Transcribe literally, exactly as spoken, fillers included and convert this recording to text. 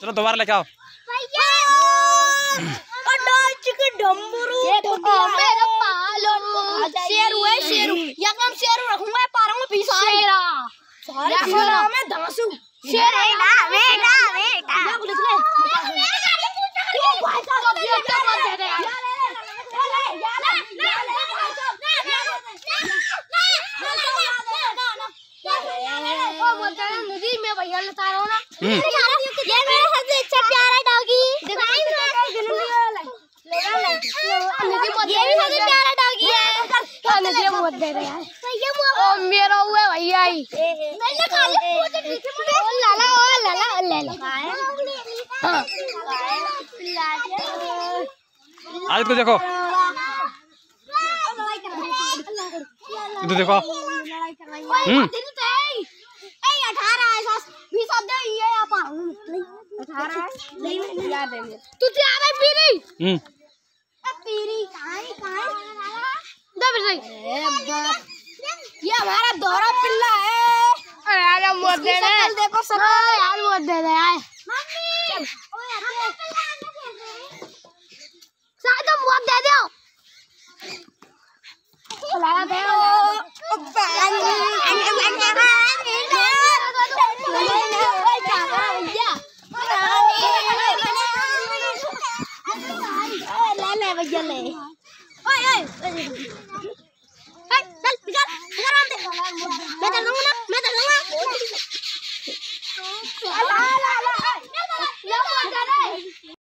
चलो दोबारा लेके आओ। शेरू है शेरू, या कम शेरू रखूंगा पारों में पीसा शेरा या शेरा में दासू शेर है ना बेटा बेटा या पुलिस ले क्यों भाई साहब ये क्या बात है यार ले ले या ले ले ओ बोलता है नदी में भैया लता रहा हूं ना ये मेरा सबसे अच्छा प्यारा डॉगी दिखाई ले नदी मत ये भी सबसे प्यारा डॉगी है नदी मत दे रहा है ओ मेरा हुआ भैया ही मैंने खा लिया ओ लाला ओ लाला ले ले हां आज तो देखो इधर देखो हम्म ए अठारह है बीस अब दे ये आप अठारह है नहीं याद है तू जा रहा है पीरी हम्म पीरी कहां है कहां दब सही ए बाप ये हमारा दोहरा पिल्ला है। अरे यार मत दे दे देखो सब यार मत दे दे यार मम्मी साथ में मत दे दो लाला दे ओ पानी ले ले भैया ले ओए ओए चल बिगाड़ बिगाड़ आते मैं चल लूंगा ना मैं चल लूंगा ला ला ला